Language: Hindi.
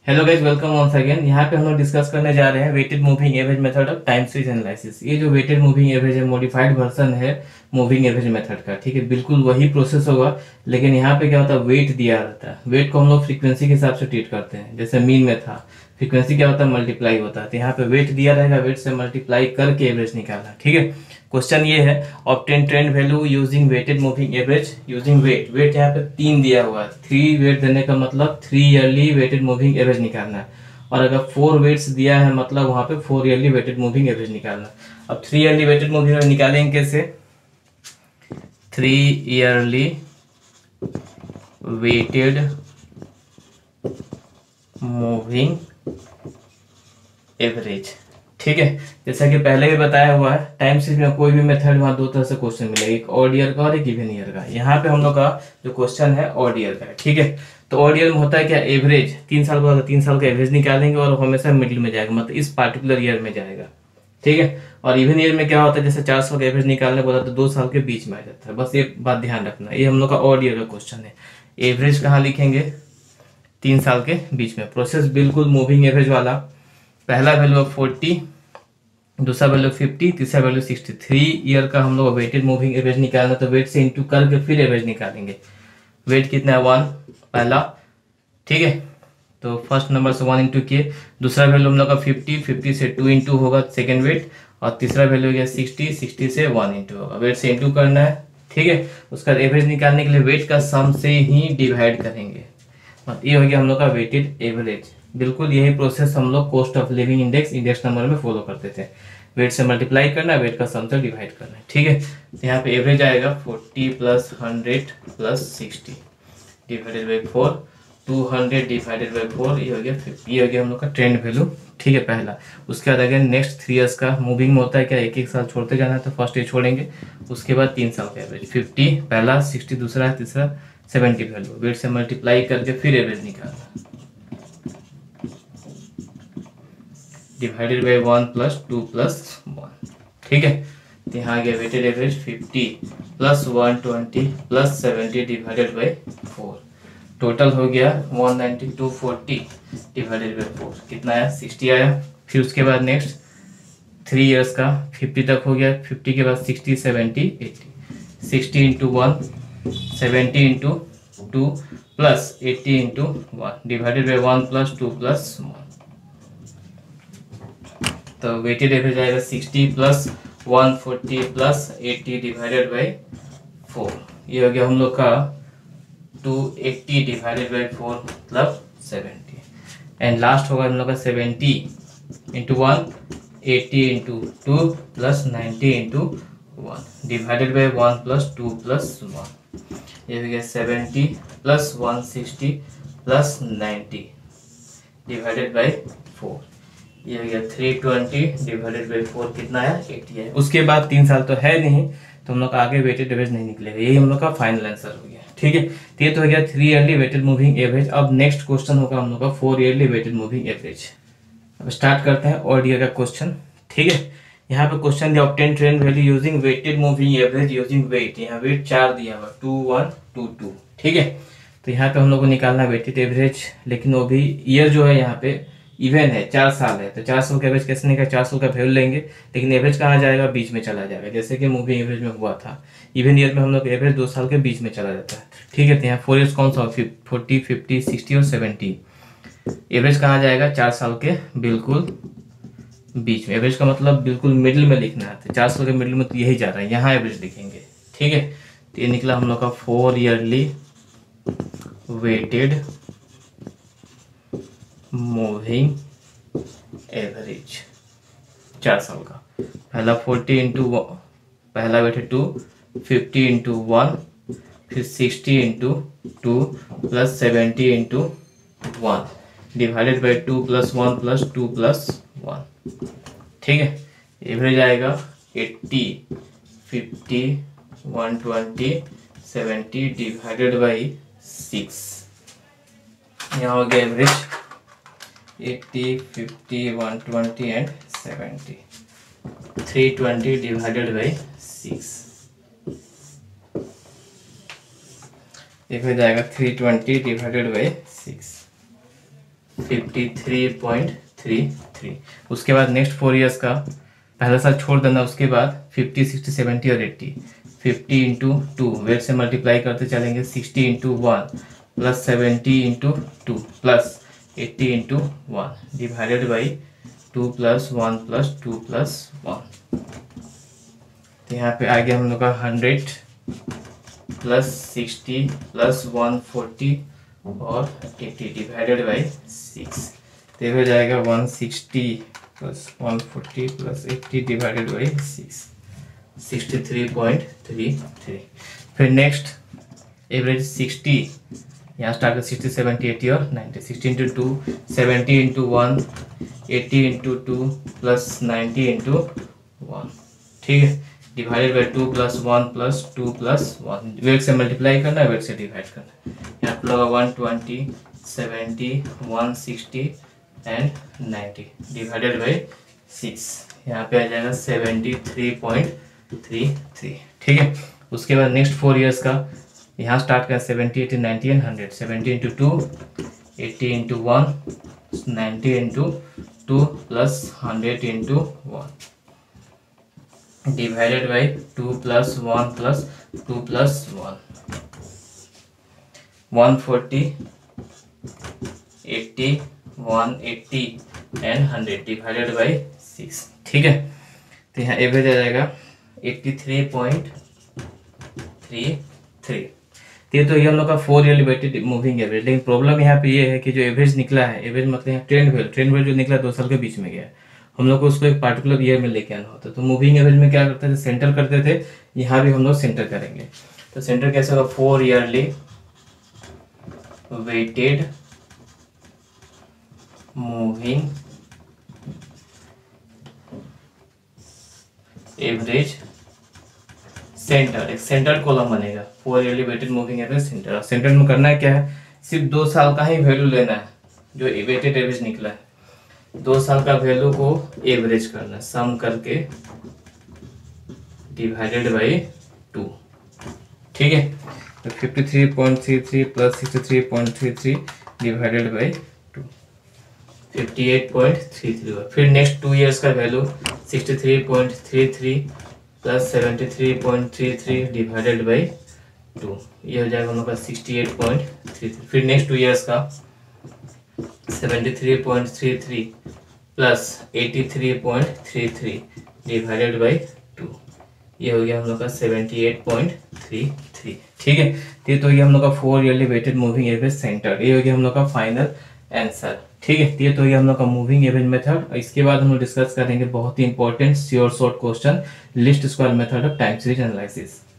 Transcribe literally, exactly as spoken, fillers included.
Hello guys, welcome once again. यहाँ पे हम लोग डिस्कस करने जा रहे हैं weighted moving average method of time series analysis. ये जो वेटेड मूविंग एवरेज है, मॉडिफाइड वर्जन है मूविंग एवरेज मेथड का। ठीक है, बिल्कुल वही प्रोसेस होगा, लेकिन यहाँ पे क्या होता है, वेट दिया रहता है। वेट को हम लोग फ्रीक्वेंसी के हिसाब से ट्रीट करते हैं। जैसे मीन में था, फ्रीक्वेंसी क्या होता है, मल्टीप्लाई होता है। तो यहाँ पे वेट दिया रहेगा, वेट से मल्टीप्लाई करके एवरेज निकालना। ठीक है, क्वेश्चन ये है, obtain trend value using weighted moving average using weight. Weight यहाँ पे तीन दिया हुआ है, थ्री वेट देने का मतलब three yearly weighted moving average निकालना है। और अगर फोर वेट्स दिया है मतलब वहां पे four yearly weighted moving average निकालना। अब three yearly weighted moving average निकालेंगे कैसे? Three yearly weighted moving average. ठीक है, जैसा कि पहले भी बताया हुआ है, टाइम सीरीज में कोई भी मेथड, वहां दो तरह से क्वेश्चन मिलेगा, एक ऑड ईयर का और एक इवन ईयर का। यहाँ पे हम लोग का जो क्वेश्चन है ऑड ईयर का है। ठीक है, तो ऑड ईयर में होता है क्या, एवरेज तीन साल बाद तीन साल का एवरेज निकालेंगे और हमेशा मिडिल में जाएगा, मतलब इस पार्टिकुलर ईयर में जाएगा। ठीक है, और इवन ईयर में क्या होता है, जैसे चार साल का एवरेज निकालने बोला तो दो साल के बीच में आ जाता है। बस ये बात ध्यान रखना, ये हम लोग का ऑड ईयर का क्वेश्चन है। एवरेज कहाँ लिखेंगे? तीन साल के बीच में। प्रोसेस बिल्कुल मूविंग एवरेज वाला। पहला वैल्यू फोर्टी, दूसरा वैल्यू फिफ्टी, तीसरा वैल्यू सिक्सटी। थ्री ईयर का हम लोग वेटेड मूविंग एवरेज निकालना, तो वेट से इंटू करके फिर एवरेज निकालेंगे। वेट कितना है, वन पहला। ठीक है, तो फर्स्ट नंबर से वन इंटू किए। दूसरा वैल्यू हम लोग का फिफ्टी, फिफ्टी से टू इंटू होगा सेकेंड वेट। और तीसरा वैल्यू हो गया सिक्सटी, सिक्सटी से वन इंटू होगा। वेट से इंटू करना है। ठीक है, उसका एवरेज निकालने के लिए वेट का सम से ही डिवाइड करेंगे। ये हो गया हम लोग का वेटेड एवरेज। बिल्कुल यही प्रोसेस हम लोग cost of living index index number में फॉलो करते थे। वेट से मल्टीप्लाई करना, वेट का सम से डिवाइड करना है। ठीक है, तो यहाँ पे एवरेज आएगा forty plus hundred plus sixty divided by four. Two hundred divided by four, ये हो गया फिफ्टी। ये हो गया हम लोग का ट्रेंड वैल्यू। ठीक है, पहला। उसके बाद अगेन नेक्स्ट थ्री इयर्स का मूविंग में होता है क्या, एक एक साल छोड़ते जाना है, तो फर्स्ट ईयर छोड़ेंगे। उसके बाद तीन साल का एवरेज, फिफ्टी पहला, सिक्सटी दूसरा, तीसरा, सेवेंटी वैल्यू। वेट से मल्टीप्लाई करके फिर एवरेज निकालना, divided by one plus two plus one. ठीक है, तो यहाँ आ गया weighted average fifty plus one twenty plus seventy divided by four. Total हो गया one ninety two forty divided by four, कितना आया, सिक्सटी आया। फिर उसके बाद नेक्स्ट थ्री इयर्स का फिफ्टी तक हो गया। फिफ्टी के बाद sixty, seventy, eighty. Sixty into one, seventy into two plus eighty into one divided by one plus two plus one. तो वेटेड एवरेज आएगा sixty plus one forty plus eighty divided by four. ये हो गया हम लोग का two eighty divided by four मतलब सेवेंटी। एंड लास्ट होगा हम लोग का seventy into one, eighty into two plus ninety into one divided by one plus two plus one. ये हो गया seventy plus one sixty plus ninety divided by four. ये हो गया three twenty divided by four, कितना है, एट्टी है। उसके बाद तीन साल तो है नहीं, तो हम लोग का आगे वेटेड एवरेज नहीं निकलेगा। यही हम लोग का फाइनल आंसर हो गया। ठीक है, तो ये तो हो गया three yearly weighted moving average. अब नेक्स्ट क्वेश्चन होगा हम लोग का four yearly weighted moving average. अब स्टार्ट करते हैं ऑड ईयर का क्वेश्चन। ठीक है, यहाँ पे क्वेश्चन दिया, obtain trend value using weighted moving average using weight. यहाँ वेट चार दिया हुआ, टू वन टू टू। ठीक है, तो यहाँ पे हम लोग को निकालना वेटेड एवरेज, लेकिन वो भी ईयर जो है यहाँ पे इवन है, चार साल है। तो चार साल का एवरेज कैसे निकाल, चार साल का वैल्यू लेंगे, लेकिन एवरेज कहाँ जाएगा, बीच में चला जाएगा, जैसे कि मूविंग एवरेज में हुआ था। इवन ईयर में हम लोग एवरेज दो साल के बीच में चला जाता है। ठीक है, तो यहाँ फोर ईयर्स कौन सा, फोर्टी, फिफ्टी, सिक्सटी और सेवेंटी। एवरेज कहाँ जाएगा, चार साल के बिल्कुल बीच में। एवरेज का मतलब बिल्कुल मिडिल में लिखना है, तो चार साल के मिडिल में तो यही जा रहा है, यहाँ एवरेज लिखेंगे। ठीक है, तो ये निकला हम लोग का four yearly weighted moving average चार साल का। पहला फोर्टी इंटू पहला weighted two, fifty into one, फिर sixty into two plus seventy into one divided by two plus one plus two plus one. ठीक है, एवरेज आएगा eighty, fifty, one twenty, seventy divided by six. यहाँ हो गया average eighty, fifty, one twenty and seventy. Three twenty divided by six, ये हो जाएगा three twenty divided by six. Fifty three point three three. उसके बाद नेक्स्ट फोर ईयर्स का पहला साल छोड़ देना, उसके बाद फिफ्टी सिक्सटी सेवेंटी और eighty, fifty into two weight से मल्टीप्लाई करते चलेंगे, sixty into one plus seventy into two plus eighty into one divided by two plus one plus two plus one. तो यहाँ पे आ गया हम लोग का hundred plus sixty plus one forty और एट्टी डिवाइडेड बाई सिक्स। तो हो जाएगा one sixty plus one forty plus eighty divided by six, sixty three point three three. फिर नेक्स्ट एवरेज सिक्सटी, यहाँ स्टार्ट कर सिक्सटी सेवेंटी एट्टी और ninety, sixty into two seventy into one eighty into two plus ninety into one, ठीक है, divided by two plus one plus two plus one. Weight से मल्टीप्लाई करना है, वेट से डिवाइड करना है। यहाँ पर लगा one twenty seventy one sixty and ninety divided by six, यहाँ पे आ जाएगा seventy three point three three, ठीक है। उसके बाद नेक्स्ट फोर इयर्स का यहाँ स्टार्ट कर seventy eighty ninety and hundred, seventy into two eighty into one ninety into two plus hundred into one divided by two plus one plus two plus one, one forty eighty one eighty and hundred divided by six, ठीक है। तो यहाँ एवरेज आ जाएगा eighty three point three three. ये तो ये हम लोग का four yearly weighted moving average. लेकिन प्रॉब्लम यहाँ पे ये है कि जो एवरेज निकला है, एवरेज मतलब यहाँ ट्रेंड वैल्यू, ट्रेंड वैल्यू जो निकला दो साल के बीच में गया, हम लोग को उसको एक पार्टिकुलर ईयर में लेके आना होता है। तो मूविंग एवरेज में क्या करते थे, सेंटर करते थे, यहाँ भी हम लोग सेंटर करेंगे। तो सेंटर कैसे होगा, four yearly weighted moving average centre, एक सेंटर कॉलम बनेगा, फोर ईयरली वेटेड मूविंग एवरेज सेंटर। और सेंटर में करना है क्या है, सिर्फ दो साल का ही वैल्यू लेना है, जो वेटेड एवरेज निकला है दो साल का वैल्यू को एवरेज करना, सम करके डिवाइडेड बाई टू, ठीक है। तो fifty three point three three plus sixty three point three three divided by two, fifty eight point three three. फिर नेक्स्ट टू इयर्स का value sixty three point three three plus seventy three point three three divided by two, ये हो जाएगा हम लोग का sixty eight point three three. फिर नेक्स्ट टू इयर्स का seventy three point three three plus eighty three point three three divided by two, ये हो गया हम लोग का seventy eight point three three, ठीक है। ये तो ये हम लोग का four yearly weighted moving average centre, ये हो गया हम लोग का फाइनल आंसर, ठीक है। ये तो ये हम लोग का मूविंग एवरेज मेथड। इसके बाद हम लोग डिस्कस करेंगे बहुत ही important sure shot question, least square method of time series analysis.